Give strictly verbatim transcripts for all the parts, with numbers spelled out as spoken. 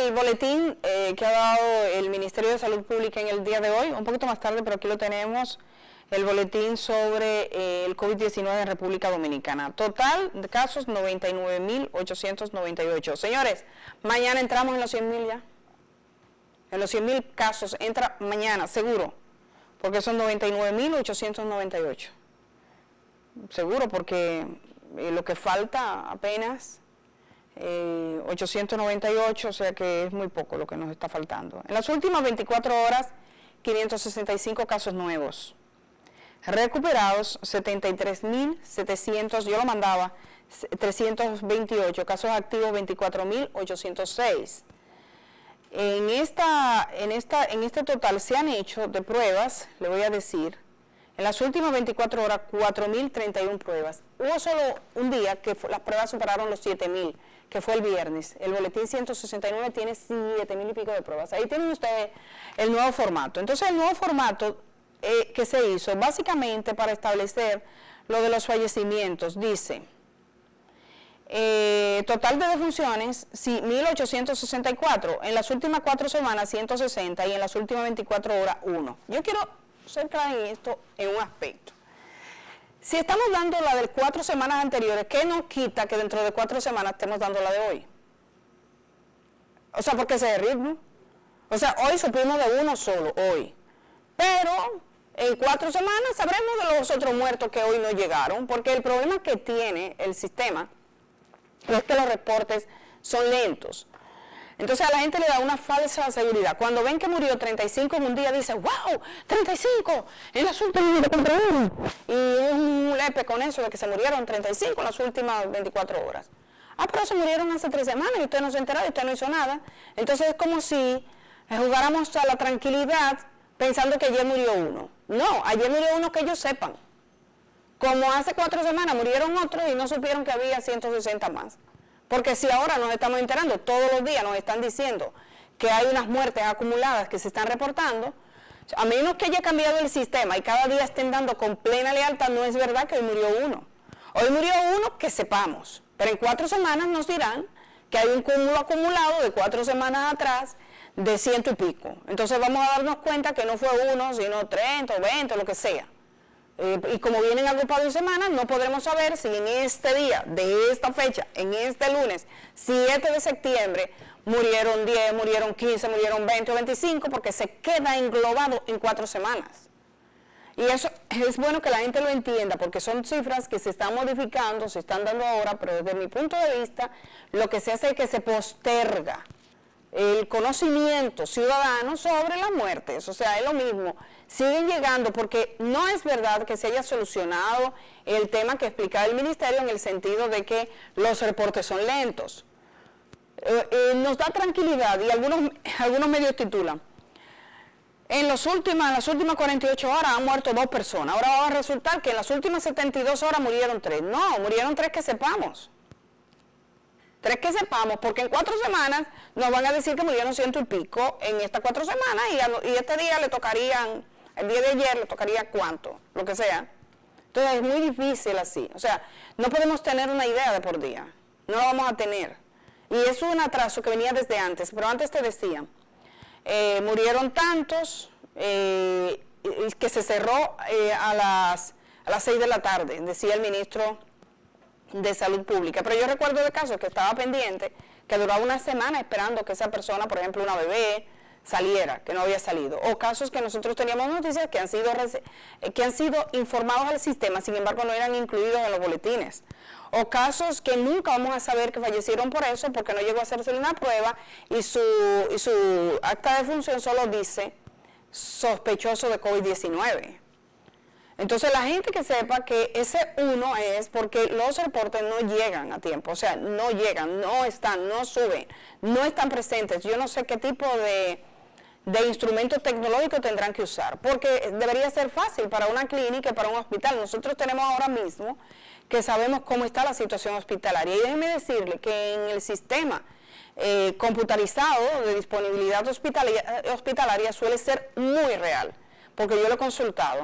el boletín eh, que ha dado el Ministerio de Salud Pública en el día de hoy, un poquito más tarde, pero aquí lo tenemos, el boletín sobre eh, el COVID diecinueve en República Dominicana. Total de casos, noventa y nueve mil ochocientos noventa y ocho. Señores, mañana entramos en los cien mil ya. En los cien mil casos entra mañana, seguro, porque son noventa y nueve mil ochocientos noventa y ocho. Seguro, porque eh, lo que falta apenas... Eh, ochocientos noventa y ocho, o sea que es muy poco lo que nos está faltando. En las últimas veinticuatro horas, quinientos sesenta y cinco casos nuevos. Recuperados, setenta y tres mil setecientos, yo lo mandaba, trescientos veintiocho, casos activos, veinticuatro mil ochocientos seis. En, esta, en, esta, en este total se han hecho de pruebas, le voy a decir, en las últimas veinticuatro horas, cuatro mil treinta y una pruebas. Hubo solo un día que las pruebas superaron los siete mil, que fue el viernes. El boletín ciento sesenta y nueve tiene siete mil y pico de pruebas. Ahí tienen ustedes el nuevo formato. Entonces, el nuevo formato eh, que se hizo, básicamente para establecer lo de los fallecimientos, dice, eh, total de defunciones, sí, mil ochocientos sesenta y cuatro, en las últimas cuatro semanas, ciento sesenta, y en las últimas veinticuatro horas, uno. Yo quiero ser clara en esto en un aspecto. Si estamos dando la de cuatro semanas anteriores, ¿qué nos quita que dentro de cuatro semanas estemos dando la de hoy? O sea, porque ese es el ritmo. O sea, hoy supimos de uno solo, hoy. Pero en cuatro semanas sabremos de los otros muertos que hoy no llegaron, porque el problema que tiene el sistema es que los reportes son lentos. Entonces a la gente le da una falsa seguridad. Cuando ven que murió treinta y cinco en un día, dicen, wow, treinta y cinco en las últimas veinticuatro horas. Y es un lepe con eso de que se murieron treinta y cinco en las últimas veinticuatro horas. Ah, pero se murieron hace tres semanas y usted no se enteró y usted no hizo nada. Entonces es como si jugáramos a la tranquilidad pensando que ayer murió uno. No, ayer murió uno que ellos sepan. Como hace cuatro semanas murieron otros y no supieron que había ciento sesenta más. Porque si ahora nos estamos enterando, todos los días nos están diciendo que hay unas muertes acumuladas que se están reportando, a menos que haya cambiado el sistema y cada día estén dando con plena lealtad, no es verdad que hoy murió uno. Hoy murió uno que sepamos, pero en cuatro semanas nos dirán que hay un cúmulo acumulado de cuatro semanas atrás de ciento y pico. Entonces vamos a darnos cuenta que no fue uno, sino treinta o veinte, lo que sea. Eh, y como vienen agrupados en semanas, no podremos saber si en este día, de esta fecha, en este lunes, siete de septiembre, murieron diez, murieron quince, murieron veinte o veinticinco, porque se queda englobado en cuatro semanas. Y eso es bueno que la gente lo entienda, porque son cifras que se están modificando, se están dando ahora, pero desde mi punto de vista, lo que se hace es que se posterga el conocimiento ciudadano sobre las muertes. O sea, es lo mismo, siguen llegando porque no es verdad que se haya solucionado el tema que explicaba el ministerio en el sentido de que los reportes son lentos. Eh, eh, nos da tranquilidad y algunos, algunos medios titulan, en, los últimas, en las últimas cuarenta y ocho horas han muerto dos personas, ahora va a resultar que en las últimas setenta y dos horas murieron tres. No, murieron tres que sepamos. Tres que sepamos, porque en cuatro semanas nos van a decir que murieron ciento y pico en estas cuatro semanas y, a, y este día le tocarían, el día de ayer le tocaría cuánto, lo que sea. Entonces es muy difícil así, o sea, no podemos tener una idea de por día, no la vamos a tener. Y es un atraso que venía desde antes, pero antes te decían, eh, murieron tantos, eh, que se cerró eh, a las, a las seis de la tarde, decía el ministro de Salud Pública, pero yo recuerdo de casos que estaba pendiente, que duraba una semana esperando que esa persona, por ejemplo una bebé, saliera, que no había salido, o casos que nosotros teníamos noticias que han sido, que han sido informados al sistema, sin embargo no eran incluidos en los boletines, o casos que nunca vamos a saber que fallecieron por eso, porque no llegó a hacerse una prueba y su, y su acta de función solo dice sospechoso de COVID diecinueve. Entonces la gente que sepa que ese uno es porque los reportes no llegan a tiempo, o sea, no llegan, no están, no suben, no están presentes. Yo no sé qué tipo de, de instrumento tecnológico tendrán que usar, porque debería ser fácil para una clínica y para un hospital. Nosotros tenemos ahora mismo que sabemos cómo está la situación hospitalaria y déjenme decirle que en el sistema eh, computarizado de disponibilidad hospitalaria, hospitalaria suele ser muy real, porque yo lo he consultado.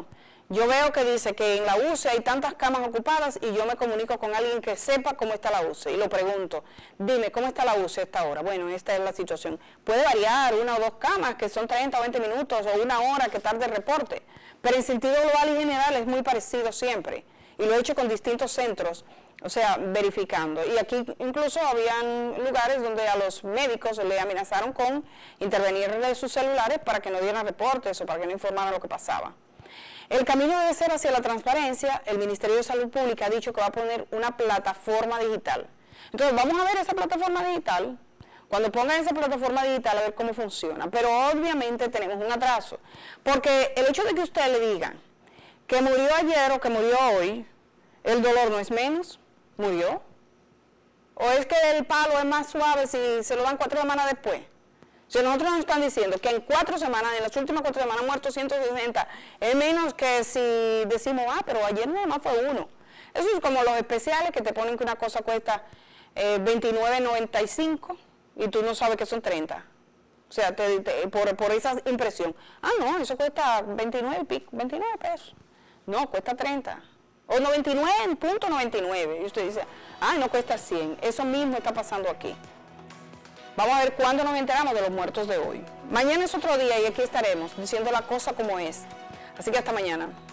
yo veo que dice que en la U C I hay tantas camas ocupadas y yo me comunico con alguien que sepa cómo está la U C I y lo pregunto, dime, ¿cómo está la U C I a esta hora? Bueno, esta es la situación. Puede variar una o dos camas que son treinta o veinte minutos o una hora que tarde el reporte, pero en sentido global y general es muy parecido siempre y lo he hecho con distintos centros, o sea, verificando. Y aquí incluso habían lugares donde a los médicos le amenazaron con intervenir de sus celulares para que no dieran reportes o para que no informaran lo que pasaba. El camino debe ser hacia la transparencia. El Ministerio de Salud Pública ha dicho que va a poner una plataforma digital. Entonces vamos a ver esa plataforma digital, cuando pongan esa plataforma digital a ver cómo funciona. Pero obviamente tenemos un atraso, porque el hecho de que usted le diga que murió ayer o que murió hoy, el dolor no es menos, murió. ¿O es que el palo es más suave si se lo dan cuatro semanas después? Si nosotros nos están diciendo que en cuatro semanas, en las últimas cuatro semanas han muerto ciento sesenta, es menos que si decimos, ah, pero ayer nada más fue uno. Eso es como los especiales que te ponen que una cosa cuesta eh, veintinueve noventa y cinco y tú no sabes que son treinta. O sea, te, te, por, por esa impresión. Ah, no, eso cuesta veintinueve, pico, veintinueve pesos. No, cuesta treinta. O noventa y nueve punto noventa y nueve. Y usted dice, ah, no cuesta cien. Eso mismo está pasando aquí. Vamos a ver cuándo nos enteramos de los muertos de hoy. Mañana es otro día y aquí estaremos diciendo la cosa como es. Así que hasta mañana.